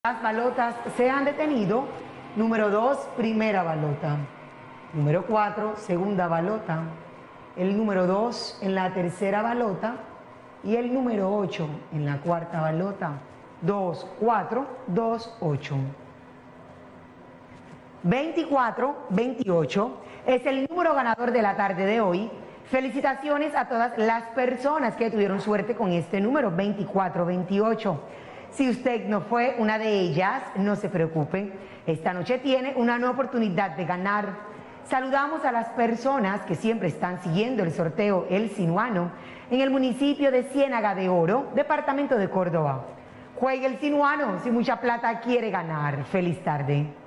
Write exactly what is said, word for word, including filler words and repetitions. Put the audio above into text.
Las balotas se han detenido. Número dos, primera balota. Número cuatro, segunda balota. El número dos en la tercera balota. Y el número ocho en la cuarta balota. dos, cuatro, dos, ocho. veinticuatro veintiocho es el número ganador de la tarde de hoy. Felicitaciones a todas las personas que tuvieron suerte con este número, veinticuatro veintiocho. Si usted no fue una de ellas, no se preocupe. Esta noche tiene una nueva oportunidad de ganar. Saludamos a las personas que siempre están siguiendo el sorteo El Sinuano en el municipio de Ciénaga de Oro, departamento de Córdoba. Juegue el Sinuano si mucha plata quiere ganar. Feliz tarde.